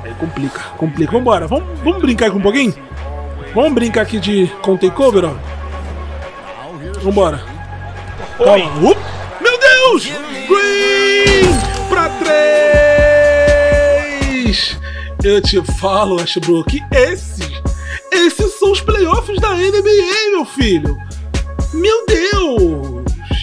Aí complica, complica. Vambora, vamos brincar aqui um pouquinho? Vamos brincar aqui com o takeover, ó. Vambora. Calma. Meu Deus! Green! Pra 3! Eu te falo, Westbrook, esses são os playoffs da NBA, meu filho! Meu Deus!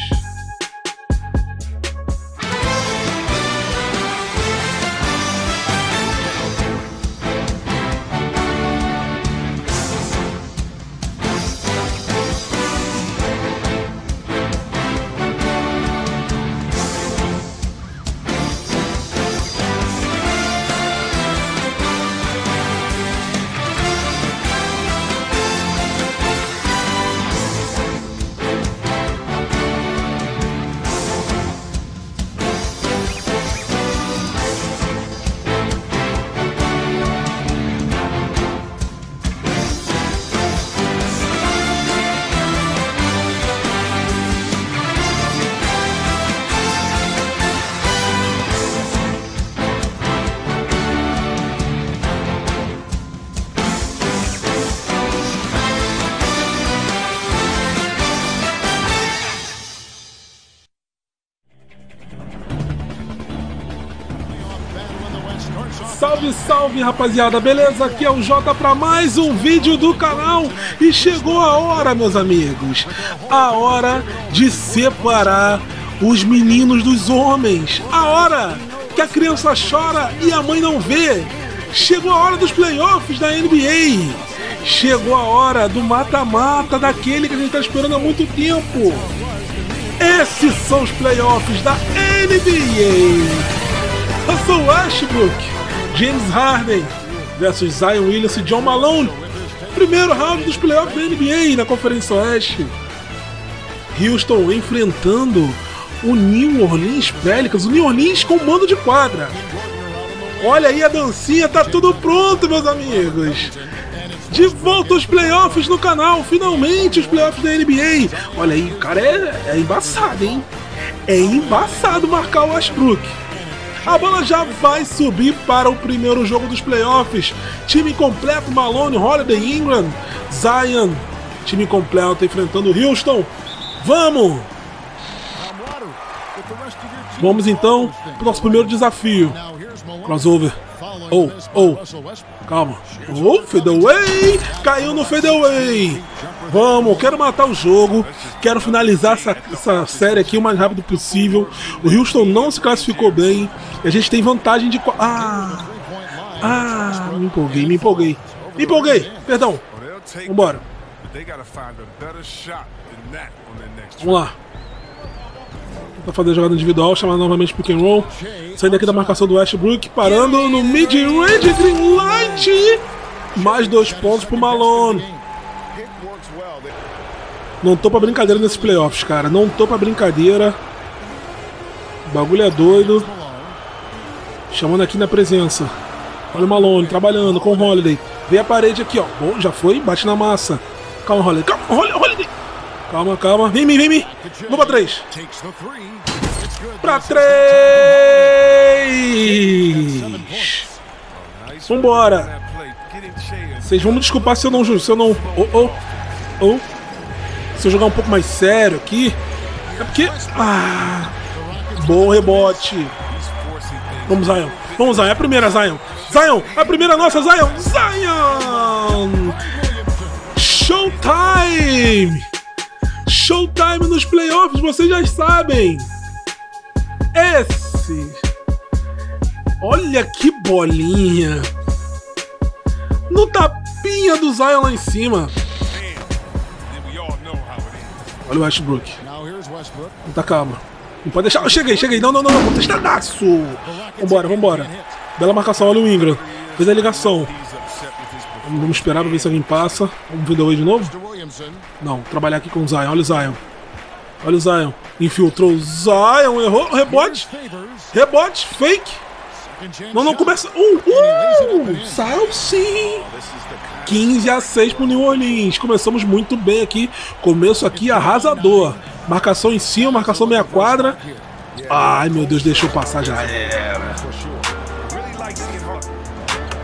Salve, salve, rapaziada, beleza? Aqui é o Jota para mais um vídeo do canal e chegou a hora, meus amigos, a hora de separar os meninos dos homens, a hora que a criança chora e a mãe não vê. Chegou a hora dos playoffs da NBA, chegou a hora do mata-mata, daquele que a gente está esperando há muito tempo. Esses são os playoffs da NBA. Russell Westbrook, James Harden versus Zion Williamson e John Malone. Primeiro round dos playoffs da NBA na Conferência Oeste. Houston enfrentando o New Orleans Pelicans. O New Orleans com mando de quadra. Olha aí a dancinha, tá tudo pronto, meus amigos. De volta aos playoffs no canal. Finalmente os playoffs da NBA. Olha aí, o cara é embaçado, hein? É embaçado marcar o Westbrook. A bola já vai subir para o primeiro jogo dos playoffs. Time completo, Malone, Holiday, Ingram, Zion. Time completo enfrentando o Houston. Vamos! Vamos então para o nosso primeiro desafio. Crossover. Calma. Fadeaway. Caiu no fadeaway. Vamos, quero matar o jogo. Quero finalizar essa série aqui o mais rápido possível. O Houston não se classificou bem. E a gente tem vantagem de... me empolguei. Perdão. Vambora. Vamos lá. Tentar fazer a jogada individual, chamar novamente pick and roll. Saindo aqui da marcação do Westbrook, parando no mid-range, green light. Mais 2 pontos pro Malone. Não tô pra brincadeira nesses playoffs, cara. Não tô pra brincadeira. O bagulho é doido. Chamando aqui na presença. Olha o Malone trabalhando com o Holiday. Vem a parede aqui, ó. Bom, já foi. Bate na massa. Calma, Holiday. Holiday. Calma. Vem mim. Vou pra 3. Pra 3. Vambora. Vocês vão me desculpar se eu não... Se eu jogar um pouco mais sério aqui. É porque... bom rebote. Vamos, Zion. É a primeira, Zion. A primeira nossa, Zion. Showtime nos playoffs, vocês já sabem. Olha que bolinha. No tapinha do Zion lá em cima. Olha o Westbrook. Muita calma. Não pode deixar. Eu cheguei. Não. Contestadaço. Vambora. Bela marcação. Olha o Ingram. Fez a ligação. Vamos esperar pra ver se alguém passa. Vamos ver de novo? Não. Trabalhar aqui com o Zion. Olha o Zion. Infiltrou o Zion. Errou. Rebote. Fake. Não. Começa. Saiu sim. 15-6 pro New Orleans. Começamos muito bem aqui. Começo aqui arrasador. Marcação em cima, marcação meia quadra. Ai, meu Deus, deixou passar, já era.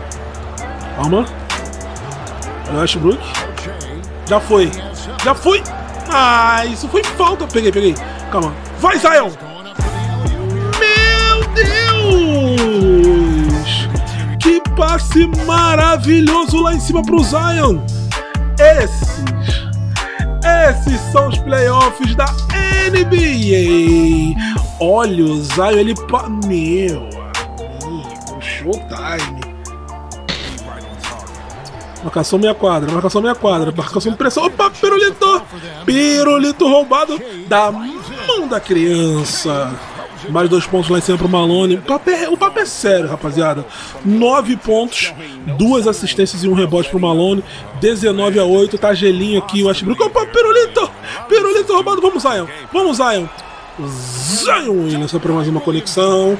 Calma. Olha o Westbrook. Já foi. Já foi. Ah, isso foi falta. Peguei. Calma. Vai, Zion. Meu Deus. Que passe maravilhoso lá em cima pro Zion. Esses são os playoffs da NBA. Olha o Zion, ele... Meu amigo, showtime. Marcação meia quadra, marcação de pressão. Opa, pirulito roubado da mão da criança. Mais 2 pontos lá em cima pro Malone. O papo é sério, rapaziada. 9 pontos, 2 assistências e 1 rebote pro Malone. 19-8, tá gelinho aqui o Westbrook. Opa, pirulito roubado. Vamos, Zion. Zion Williamson para mais uma conexão.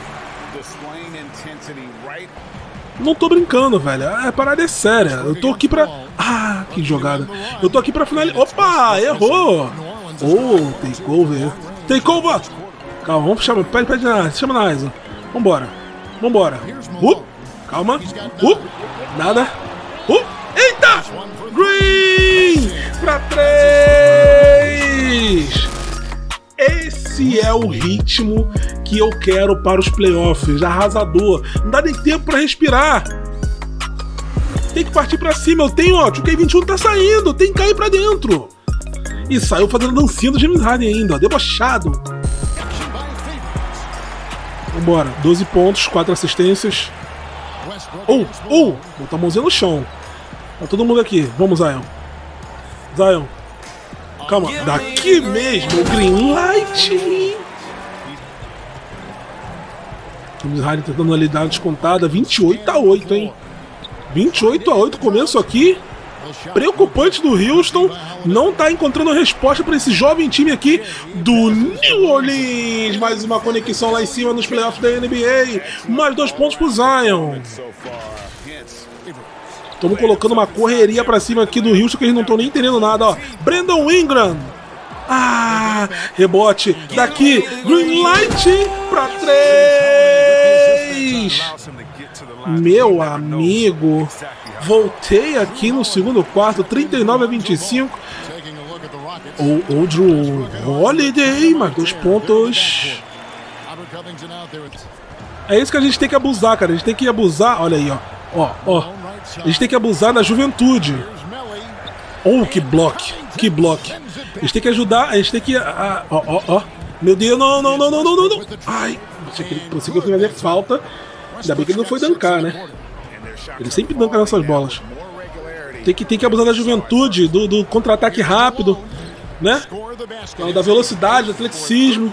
Não tô brincando, velho. A parada é séria. Eu tô aqui pra... Ah, que jogada. Eu tô aqui pra finalizar. Opa, errou. Takeover. Calma, vamos chamar. Pede chama na Aiza. Vambora. Calma. Nada. Eita! Green! Pra 3! Esse é o ritmo que eu quero para os playoffs. Arrasador. Não dá nem tempo pra respirar. Tem que partir pra cima. Eu tenho, ó. O K21 tá saindo. Tem que cair pra dentro. E saiu fazendo dancinha do James Harden ainda, ó. Debochado. Vambora. 12 pontos, 4 assistências. Botou a mãozinha no chão. Tá todo mundo aqui. Vamos, Zion. Calma. Daqui mesmo. O green light. James Harden tentando ali dar uma descontada. 28-8, hein? 28-8. Começo aqui. Preocupante do Houston. Não tá encontrando resposta para esse jovem time aqui do New Orleans. Mais uma conexão lá em cima nos playoffs da NBA. Mais 2 pontos pro Zion. Estamos colocando uma correria pra cima aqui do Houston que eles não estão nem entendendo nada, ó. Brandon Ingram. Ah, rebote daqui. Green light pra 3. Meu amigo. Voltei aqui no segundo quarto. 39-25. O Drew Holiday. Mais 2 pontos. É isso que a gente tem que abusar, cara. A gente tem que abusar. Olha aí, ó. A gente tem que abusar da juventude. Que bloco. A gente tem que ajudar. A gente tem que... Meu Deus, não. Ai, pensei que ele ia fazer falta. Ainda bem que ele não foi dancar, né? Ele sempre danca nessas bolas. Tem que abusar da juventude, do contra-ataque rápido, né? Da velocidade, do atleticismo.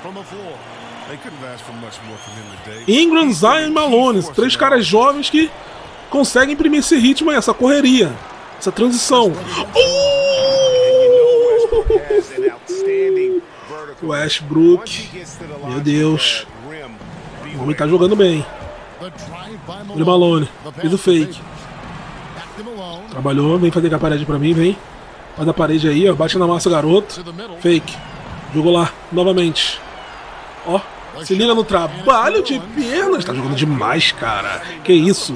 Ingram, Zion e Malone. 3 caras jovens que conseguem imprimir esse ritmo aí, essa correria, essa transição. Westbrook. Meu Deus. O homem tá jogando bem. Olha o Malone. Fez o fake. Trabalhou. Vem fazer com a parede pra mim, vem. Faz a parede aí, ó. Bate na massa, garoto. Fake. Jogou lá, novamente. Ó. Se liga no trabalho de pernas. Tá jogando demais, cara. Que isso?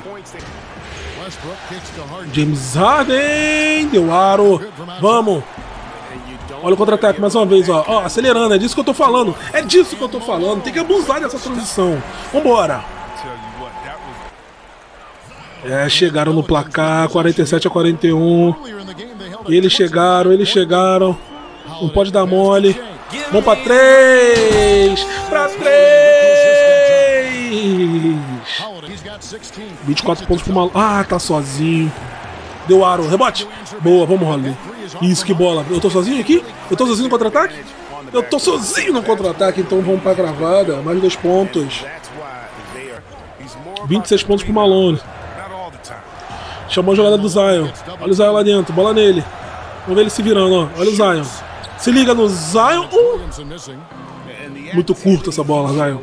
James Harden. Deu aro. Vamos. Olha o contra-ataque mais uma vez, ó. Acelerando. É disso que eu tô falando. Tem que abusar dessa transição. Vambora. Chegaram no placar. 47-41. Eles chegaram. Não pode dar mole. Vamos pra 3! Pra 3! 24 pontos pro Malone. Ah, tá sozinho. Deu aro. Rebote. Boa, vamos, Holiday. Isso, que bola. Eu tô sozinho aqui? Eu tô sozinho no contra-ataque? Eu tô sozinho no contra-ataque, então vamos pra gravada. Mais 2 pontos. 26 pontos pro Malone. Chamou a jogada do Zion. Olha o Zion lá dentro. Bola nele. Vamos ver ele se virando, ó. Olha o Zion. Se liga no Zion. Muito curta essa bola, Zion.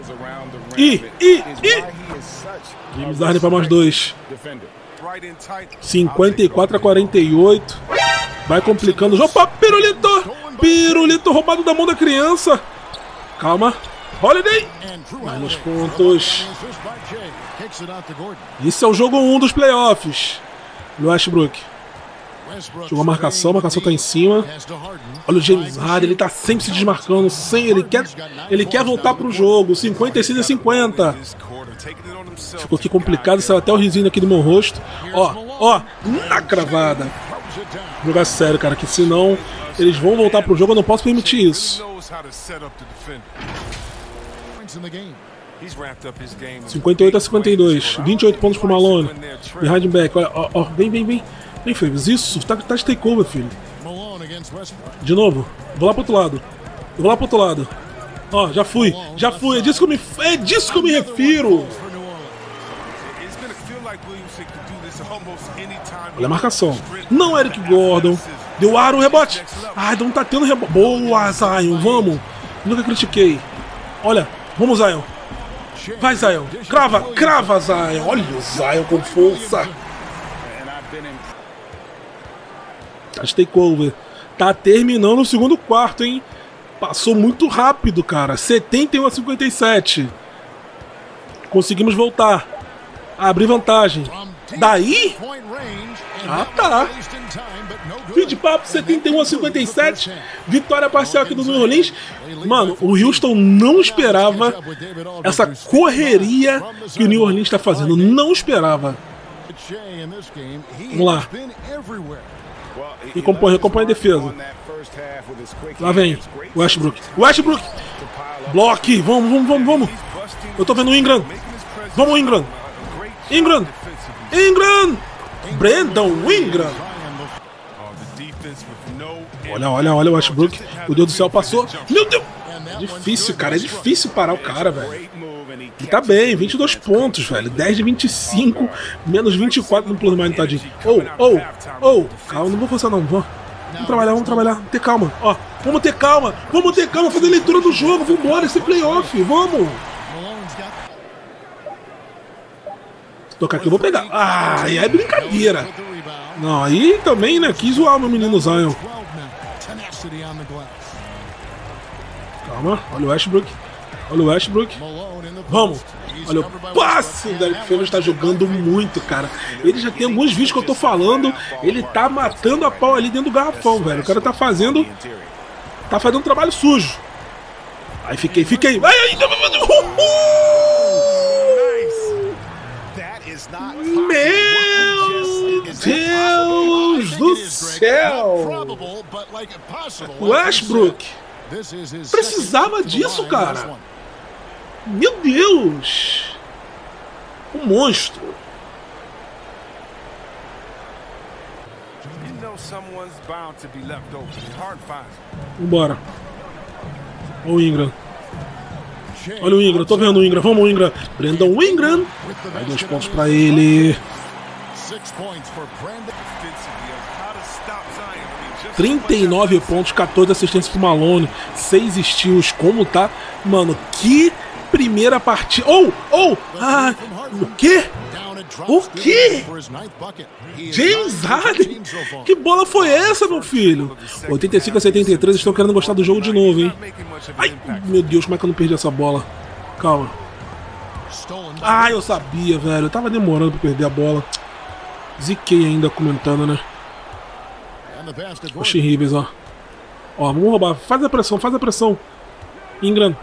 James Harden para mais 2. 54-48. Vai complicando o jogo. Opa, pirulito roubado da mão da criança. Calma. Holiday. Mais 2 pontos. Esse é o jogo 1 dos playoffs. O Westbrook. Jogou a marcação tá em cima. Olha o James Harden, ele tá sempre se desmarcando. Ele quer voltar pro jogo. 56-50. Ficou aqui complicado, saiu até o risinho aqui do meu rosto. Ó, na cravada. Jogar sério, cara, que senão eles vão voltar pro jogo, eu não posso permitir isso. 58-52, 28 pontos pro Malone. Behind back, ó, vem. Vem, Flavis, isso, tá de takeover, filho. De novo, vou lá pro outro lado. Ó, já fui, é disso que eu me refiro. Olha a marcação. Não, Eric Gordon. Deu ar o rebote. Ai, não tá tendo rebote. Boa, Zion, vamos. Nunca critiquei. Olha, vamos, Zion. Vai, Zion. Crava, Zion. Olha o Zion com força. Tá de takeover. Tá terminando o segundo quarto, hein? Passou muito rápido, cara. 71-57. Conseguimos voltar. Abrir vantagem. Daí? Ah, tá. Fim de papo, 71-57. Vitória parcial aqui do New Orleans. Mano, o Houston não esperava essa correria que o New Orleans está fazendo. Não esperava. Vamos lá. E compõe a defesa. Lá vem. Westbrook. Bloque. Vamos. Eu tô vendo o Ingram. Vamos, Ingram. Brandon Ingram. Olha o Westbrook. Meu Deus do céu, passou. Meu Deus. Difícil, cara. É difícil parar o cara, velho. E tá bem, 22 pontos, velho. 10 de 25, menos 24 no plus minus, tadinho. Calma, não vou forçar não. Vamos trabalhar. Ter calma. Ó, vamos ter calma. Fazer leitura do jogo. Vambora, esse playoff. Vamos. Tocar aqui, eu vou pegar. Ah, e é brincadeira. Não, aí também, né? Quis zoar o meu menino Zion. Calma, olha o Westbrook. Vamos. Olha o passe. O Derek Favors tá jogando muito, cara. Ele já tem alguns vídeos que eu tô falando. Ele tá matando a pau ali dentro do garrafão, velho. O cara tá fazendo um trabalho sujo. Aí fiquei. Meu Deus do céu! Westbrook precisava disso, cara. Meu Deus! Um monstro. Vambora. Olha o Ingram, tô vendo o Ingram, vamos Ingram. Brandon Ingram. Vai 2 pontos pra ele. 39 pontos, 14 assistências pro Malone, 6 steals, como tá? Mano, que primeira partida. O quê? James Harden? Que bola foi essa, meu filho? 85-73, estão querendo gostar do jogo de novo, hein? Ai, meu Deus, como é que eu não perdi essa bola? Calma. Ah, eu sabia, velho. Eu tava demorando pra perder a bola. Ziquei ainda comentando, né? Oxi, Rivers, ó. Ó, vamos roubar. Faz a pressão. Ingram.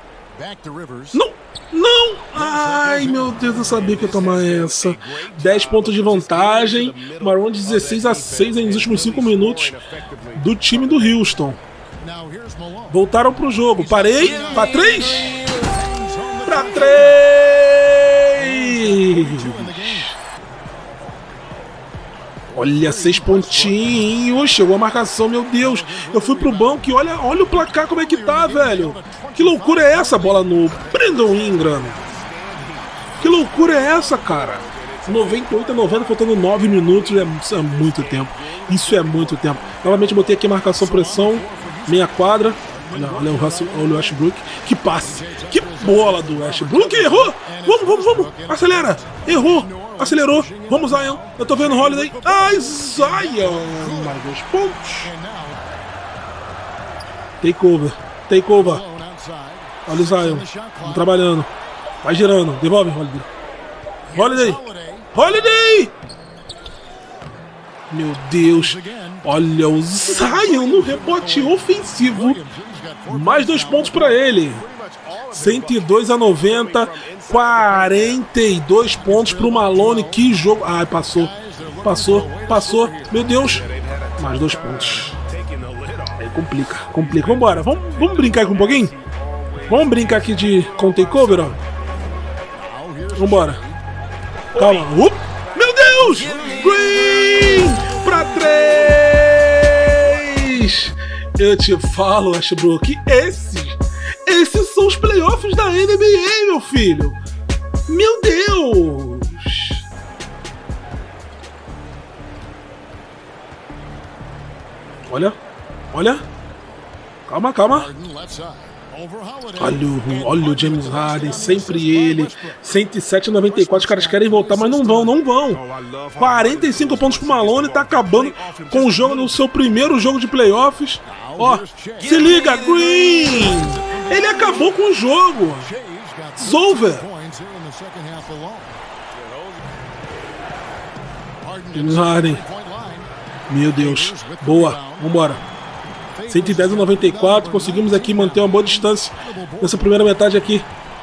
Não! Ai, meu Deus, eu sabia que ia tomar essa. 10 pontos de vantagem. Uma round 16-6 nos últimos 5 minutos do time do Houston. Voltaram pro jogo. Parei. Pra 3. Olha, 6 pontinhos. Chegou a marcação, meu Deus. Eu fui pro banco e olha o placar como é que tá, velho. Que loucura é essa? Bola no Brandon Ingram. Que loucura é essa, cara? 98-90, faltando 9 minutos. Isso é muito tempo. Novamente botei aqui marcação, pressão. Meia quadra. Olha o Westbrook. Que passe. Que bola do Westbrook. Errou. Vamos. Acelera. Errou. Acelerou. Vamos, Zion. Eu tô vendo o Holiday. Ai, Zion. Mais 2 pontos. Takeover. Olha o Zion. Vamos trabalhando. Vai girando. Devolve, Holiday. Meu Deus. Olha o Zion no rebote ofensivo. Mais 2 pontos para ele. 102-90. 42 pontos para o Malone. Que jogo. Ai, passou. Passou. Meu Deus. Mais 2 pontos. Aí complica. Vambora. Vamos brincar aqui um pouquinho? Vamos brincar aqui com o takeover, ó. Vambora. Calma. Meu Deus! Green! Pra 3! Eu te falo, Westbrook, esses são os playoffs da NBA, meu filho! Meu Deus! Olha. Calma. Olha o James Harden, sempre ele. 107-94, os caras querem voltar, mas não vão. 45 pontos pro Malone, tá acabando com o jogo no seu primeiro jogo de playoffs. Ó, se liga, Green! Ele acabou com o jogo. It's over. James Harden. Meu Deus. Boa, vambora. 110-94, conseguimos aqui manter uma boa distância nessa primeira metade aqui.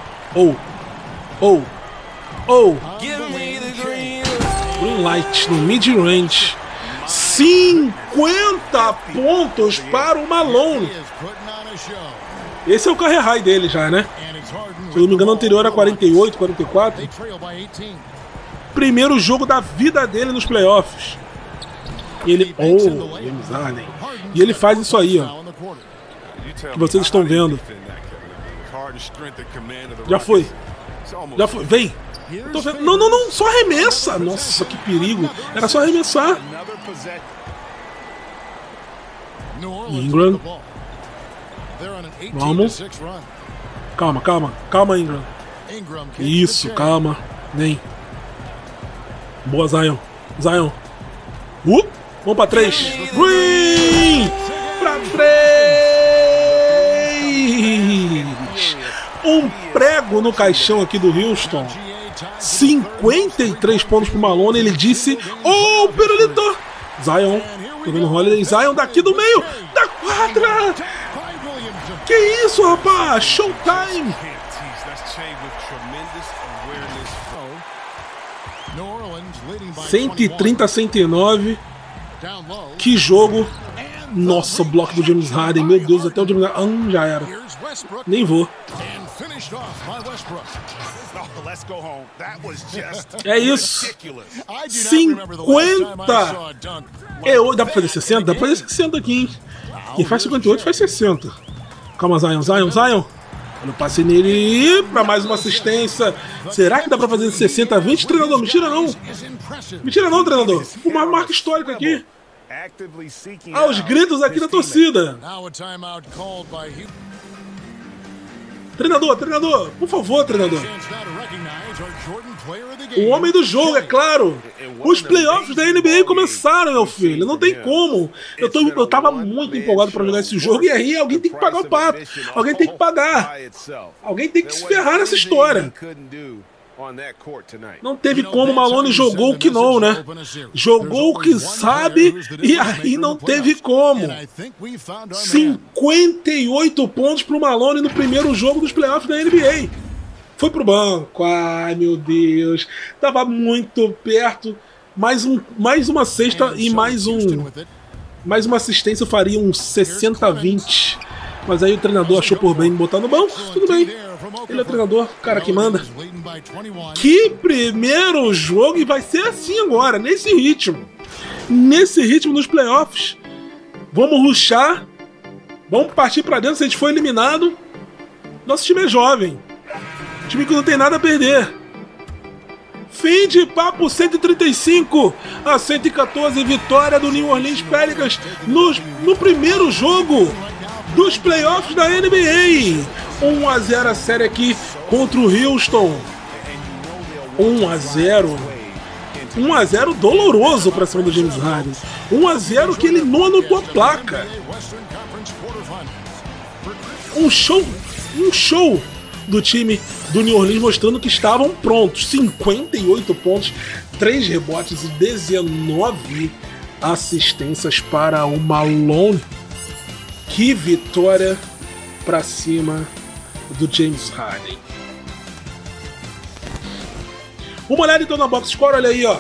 Green light no mid-range. 50 pontos para o Malone. Esse é o career high dele já, né? Se eu não me engano, anterior a 48, 44. Primeiro jogo da vida dele nos playoffs. E ele... James Harden. E ele faz isso aí, ó. Que vocês estão vendo. Já foi. Vem. Tô vendo. Não. Só arremessa. Nossa, que perigo. Era só arremessar. Ingram. Vamos. Calma, Ingram. Isso, calma. Nem. Boa, Zion. Vamos pra 3. Green! Pra 3! Um prego no caixão aqui do Houston. 53 pontos pro Malone. Ele disse: "Oh, pirulito!" Zion. Jogando Holiday. Zion daqui do meio. Da quadra! Que isso, rapaz? Showtime! 130-109. Que jogo. Nossa, o bloco do James Harden. Meu Deus, até o James Harden. Já era. Nem vou. É isso. 50. Dá pra fazer 60? Dá pra fazer 60 aqui, hein? Quem faz 58 faz 60. Calma, Zion. Olha o passe nele pra mais uma assistência. Será que dá pra fazer 60-20? Treinador, mentira não, treinador. Uma marca histórica aqui. Os gritos aqui da torcida. Treinador, por favor, treinador. O homem do jogo, é claro. Os playoffs da NBA começaram, meu filho. Não tem como. Eu tava muito empolgado pra jogar esse jogo. E aí alguém tem que pagar o pato. Alguém tem que pagar. Alguém tem que se ferrar nessa história. Não teve como. O Malone jogou o que não, né? Jogou o que sabe. E aí não teve como. 58 pontos pro Malone no primeiro jogo dos playoffs da NBA. Foi pro banco. Ai, meu Deus. Tava muito perto. Mais uma cesta e mais uma assistência faria uns 60-20. Mas aí o treinador achou por bem botar no banco. Tudo bem. Ele é o treinador, o cara que manda. Que primeiro jogo, e vai ser assim agora, nesse ritmo. Nesse ritmo nos playoffs. Vamos rushar. Vamos partir pra dentro. Se a gente for eliminado, nosso time é jovem. Time que não tem nada a perder. Fim de papo. 135-114. Vitória do New Orleans Pelicans no primeiro jogo dos playoffs da NBA. 1-0 a série aqui contra o Houston. 1-0. 1-0 doloroso para cima do James Harden. 1-0 que ele não anotou a placa. Um show do time do New Orleans mostrando que estavam prontos. 58 pontos, 3 rebotes e 19 assistências para o Malone. Que vitória para cima do James Harden. Uma olhada então na box score, olha aí, ó.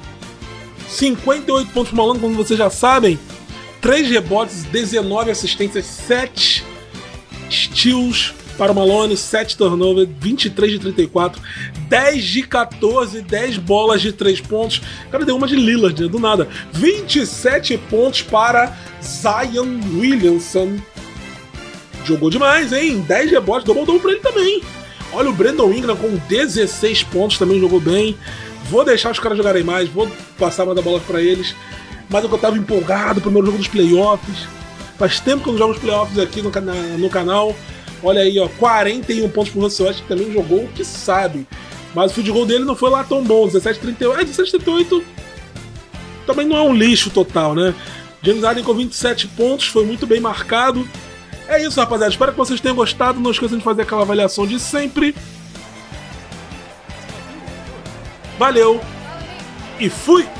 58 pontos pro Malone, como vocês já sabem. 3 rebotes, 19 assistências, 7 steals para o Malone, 7 turnovers, 23 de 34, 10 de 14, 10 bolas de 3 pontos. Cara, deu uma de Lillard, né? Do nada. 27 pontos para Zion Williamson. Jogou demais, hein? 10 rebotes, double-double pra ele também. Olha o Brandon Ingram com 16 pontos, também jogou bem. Vou deixar os caras jogarem mais, vou passar mais a bola pra eles. Mas eu tava empolgado, primeiro jogo dos playoffs. Faz tempo que eu não jogo os playoffs aqui no canal. Olha aí, ó, 41 pontos pro Russell Westbrook, que também jogou o que sabe. Mas o field goal dele não foi lá tão bom, 17,38. 17,38 também não é um lixo total, né? James Harden com 27 pontos, foi muito bem marcado. É isso, rapaziada. Espero que vocês tenham gostado. Não esqueçam de fazer aquela avaliação de sempre. Valeu e fui!